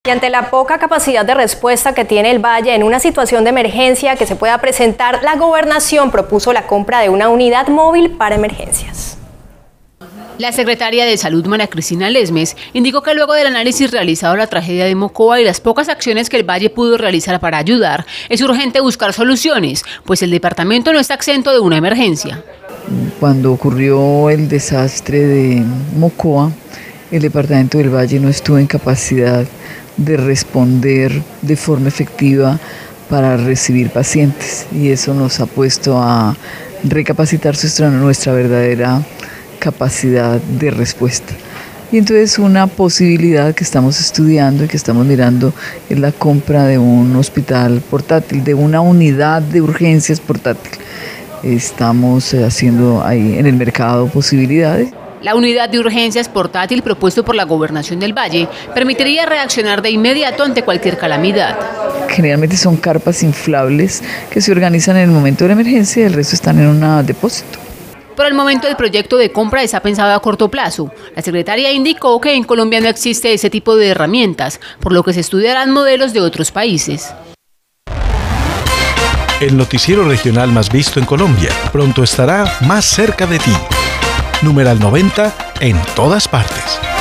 Y ante la poca capacidad de respuesta que tiene el Valle en una situación de emergencia que se pueda presentar, la Gobernación propuso la compra de una unidad móvil para emergencias. La secretaria de Salud, María Cristina Lesmes, indicó que luego del análisis realizado de la tragedia de Mocoa y las pocas acciones que el Valle pudo realizar para ayudar, es urgente buscar soluciones, pues el departamento no está exento de una emergencia. Cuando ocurrió el desastre de Mocoa, el departamento del Valle no estuvo en capacidad de responder de forma efectiva para recibir pacientes, y eso nos ha puesto a recapacitar nuestra verdadera capacidad de respuesta. Y entonces una posibilidad que estamos estudiando y que estamos mirando es la compra de un hospital portátil, de una unidad de urgencias portátil. Estamos haciendo ahí en el mercado posibilidades. La unidad de urgencias portátil propuesto por la Gobernación del Valle permitiría reaccionar de inmediato ante cualquier calamidad. Generalmente son carpas inflables que se organizan en el momento de la emergencia y el resto están en un depósito. Por el momento el proyecto de compra está pensado a corto plazo. La secretaria indicó que en Colombia no existe ese tipo de herramientas, por lo que se estudiarán modelos de otros países. El noticiero regional más visto en Colombia pronto estará más cerca de ti. Numeral 90 en todas partes.